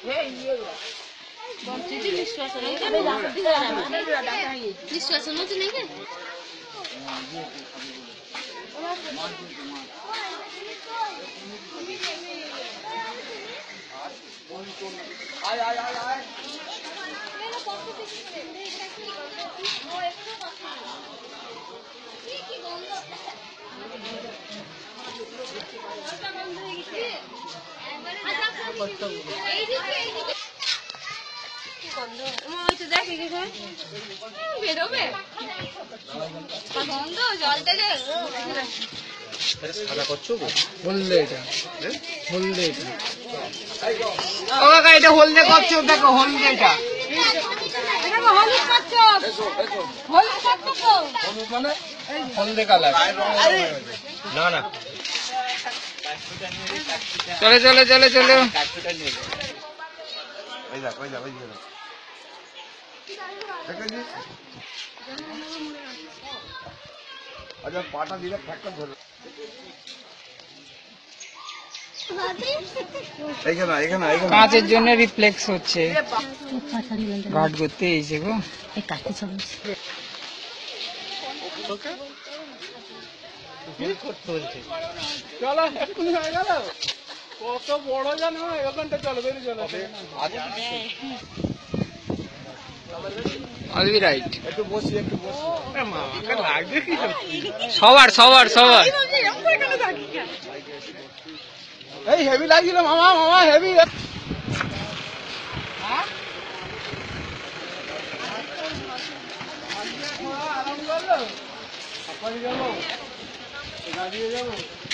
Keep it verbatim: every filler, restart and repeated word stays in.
आय आय आय आय বেরোবে গন্ধ জলটা যে সাদা করছো হলদে এটা হলদে এটা ও কাকা এটা হলদে কচ্ছপ দেখো হলদে এটা হলুদ কচ্ছপ হলুদ কচ্ছপ মানে হলদে কালার না না চলে চলে চলে চলে ওই যা ওই যা ওই যা দেখেছি আচ্ছা পাটা দিলে ফ্যাক্টর ধরে এইখানে এইখানে এইখানে কাঁচের জন্য রিফ্লেক্স হচ্ছে ঘাট করতে এসে গো চলো এক্ষুনি হয়ে গেল কত বড় জানো এখানটা চলো বেরিয়ে চলো I'll be right. একটু বসি একটু বসি সবার সবার সবার এই হেভি লাগছিল মামা মামা হেভি আরাম করলো আপনি যাবো গাড়িয়ে যাবো